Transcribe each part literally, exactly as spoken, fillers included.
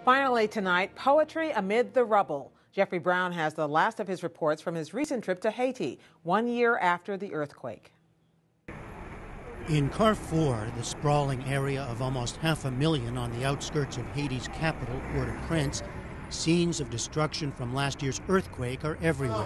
Finally tonight, poetry amid the rubble. Jeffrey Brown has the last of his reports from his recent trip to Haiti, one year after the earthquake. In Carrefour, the sprawling area of almost half a million on the outskirts of Haiti's capital, Port-au-Prince, scenes of destruction from last year's earthquake are everywhere.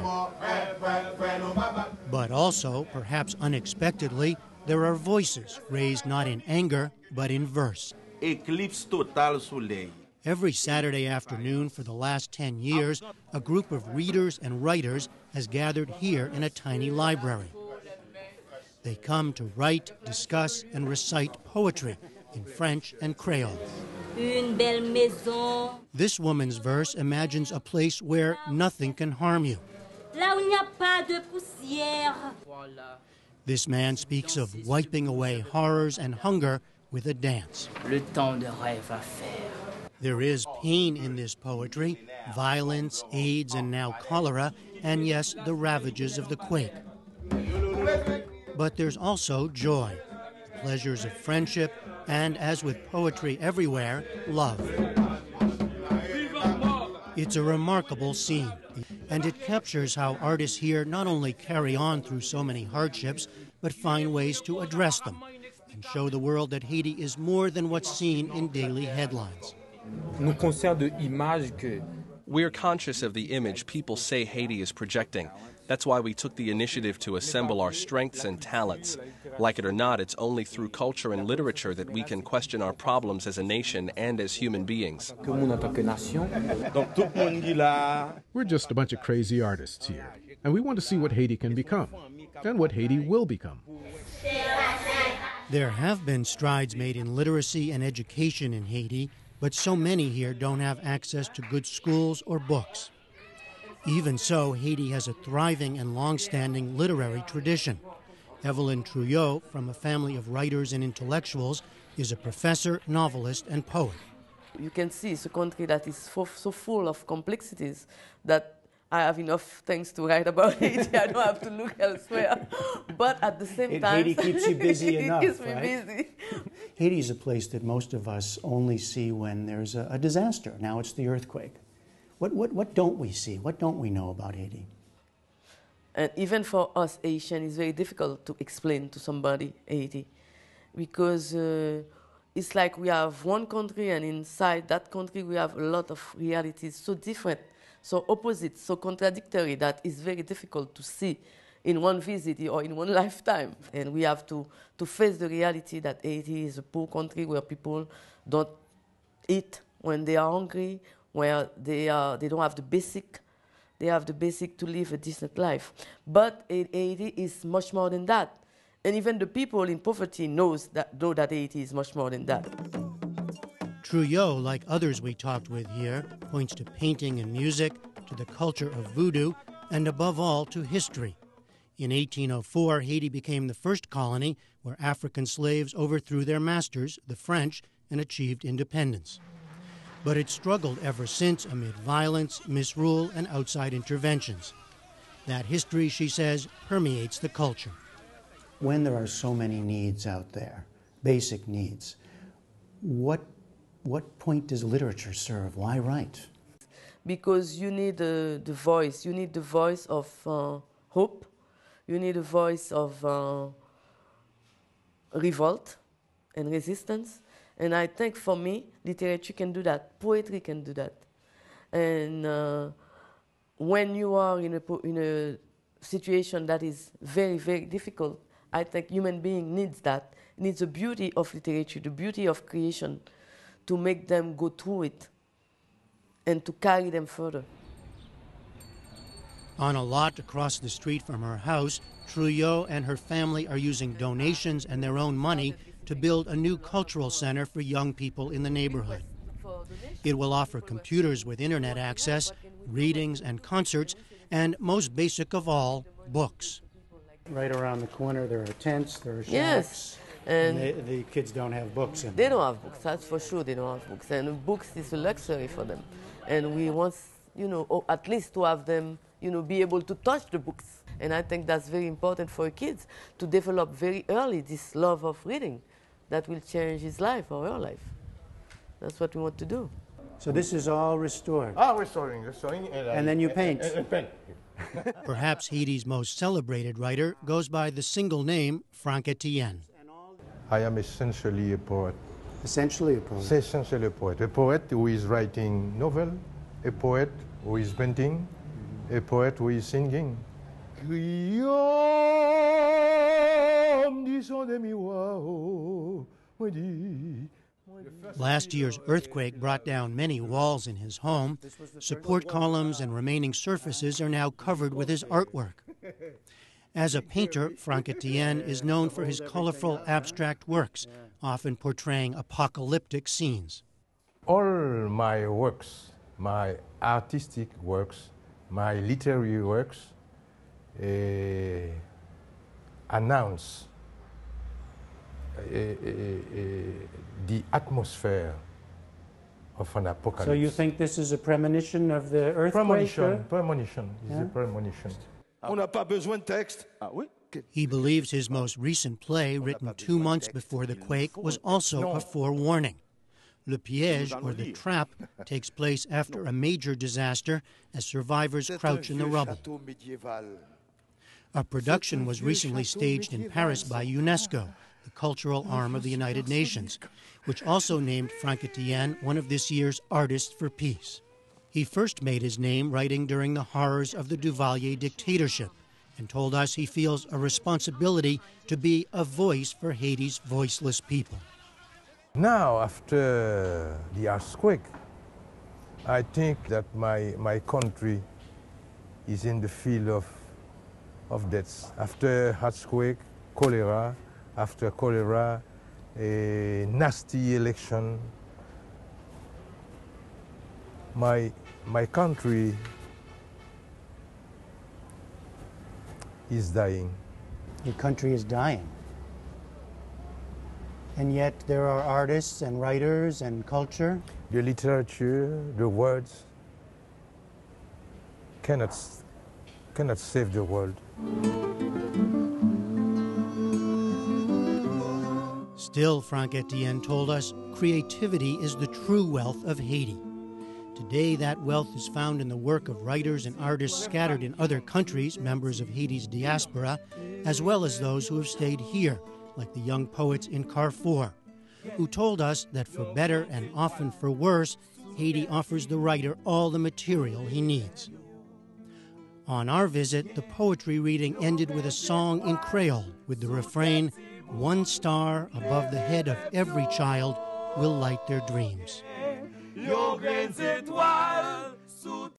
But also, perhaps unexpectedly, there are voices raised not in anger, but in verse. Eclipse total soleil. Every Saturday afternoon for the last ten years, a group of readers and writers has gathered here in a tiny library. They come to write, discuss, and recite poetry in French and Creole. Une belle maison. This woman's verse imagines a place where nothing can harm you. Là où il n'y a pas de poussière. This man speaks of wiping away horrors and hunger with a dance. Le temps de rêve à faire. There is pain in this poetry, violence, AIDS, and now cholera, and yes, the ravages of the quake. But there's also joy, the pleasures of friendship, and as with poetry everywhere, love. It's a remarkable scene, and it captures how artists here not only carry on through so many hardships, but find ways to address them and show the world that Haiti is more than what's seen in daily headlines. We're conscious of the image people say Haiti is projecting. That's why we took the initiative to assemble our strengths and talents. Like it or not, it's only through culture and literature that we can question our problems as a nation and as human beings. We're just a bunch of crazy artists here, and we want to see what Haiti can become, and what Haiti will become. There have been strides made in literacy and education in Haiti, but so many here don't have access to good schools or books. Even so, Haiti has a thriving and long-standing literary tradition. Evelyn Trouillot, from a family of writers and intellectuals, is a professor, novelist, and poet. You can see it's a country that is so, so full of complexities that I have enough things to write about Haiti. I don't have to look elsewhere. But at the same it, time, Haiti keeps you busy it enough, keeps me right? busy. Haiti is a place that most of us only see when there's a, a disaster. Now it's the earthquake. What, what, what don't we see? What don't we know about Haiti? And even for us Haitian, it's very difficult to explain to somebody Haiti, because uh, it's like we have one country, and inside that country we have a lot of realities so different, so opposite, so contradictory, that it's very difficult to see in one visit or in one lifetime. And we have to, to face the reality that Haiti is a poor country where people don't eat when they are hungry, where they, are, they don't have the basic, they have the basic to live a decent life. But Haiti is much more than that. And even the people in poverty knows that, know that Haiti is much more than that. Trouillot, like others we talked with here, points to painting and music, to the culture of voodoo, and above all, to history. In eighteen oh four, Haiti became the first colony where African slaves overthrew their masters, the French, and achieved independence. But it struggled ever since amid violence, misrule, and outside interventions. That history, she says, permeates the culture. When there are so many needs out there, basic needs, what, what point does literature serve? Why write? Because you need uh, the voice. You need the voice of uh, hope. You need a voice of uh, revolt and resistance. And I think for me, literature can do that. Poetry can do that. And uh, when you are in a, in a situation that is very, very difficult, I think human being needs that. Needs the beauty of literature, the beauty of creation, to make them go through it and to carry them further. On a lot across the street from her house, Trouillot and her family are using donations and their own money to build a new cultural center for young people in the neighborhood. It will offer computers with internet access, readings and concerts, and most basic of all, books. Right around the corner there are tents, there are shops, yes. and, and they, the kids don't have books in them. They don't have books, that's for sure they don't have books. And books is a luxury for them. And we want, you know, at least to have them, you know, be able to touch the books. And I think that's very important for kids, to develop very early this love of reading that will change his life or her life. That's what we want to do. So this is all restored. Ah, restoring, restoring. And, and then you paint. And, and paint. Perhaps Haiti's most celebrated writer goes by the single name Franck Etienne. I am essentially a poet. Essentially a poet. Essentially a poet. A poet who is writing novel, a poet who is painting, a poet who is singing. Last year's earthquake brought down many walls in his home. Support columns and remaining surfaces are now covered with his artwork. As a painter, Franck Etienne is known for his colorful abstract works, often portraying apocalyptic scenes. All my works, my artistic works, my literary works, uh, announce uh, uh, uh, the atmosphere of an apocalypse. So you think this is a premonition of the earthquake? Premonition, premonition, is yeah. a premonition. On n'a pas besoin de texte. Ah oui? He believes his most recent play, written two months before the quake, was also a forewarning. Le Piège, or The Trap, takes place after a major disaster as survivors crouch in the rubble. A production was recently staged in Paris by UNESCO, the cultural arm of the United Nations, which also named Franck Etienne one of this year's Artists for Peace. He first made his name writing during the horrors of the Duvalier dictatorship and told us he feels a responsibility to be a voice for Haiti's voiceless people. Now, after the earthquake, I think that my, my country is in the field of, of deaths. After earthquake, cholera, after cholera, a nasty election, my, my country is dying. Your country is dying. And yet there are artists and writers and culture. The literature, the words cannot, cannot save the world. Still, Franck Etienne told us, creativity is the true wealth of Haiti. Today, that wealth is found in the work of writers and artists scattered in other countries, members of Haiti's diaspora, as well as those who have stayed here, like the young poets in Carrefour, who told us that for better and often for worse, Haiti offers the writer all the material he needs. On our visit, the poetry reading ended with a song in Creole, with the refrain, "One star above the head of every child will light their dreams." Yo grandes étoiles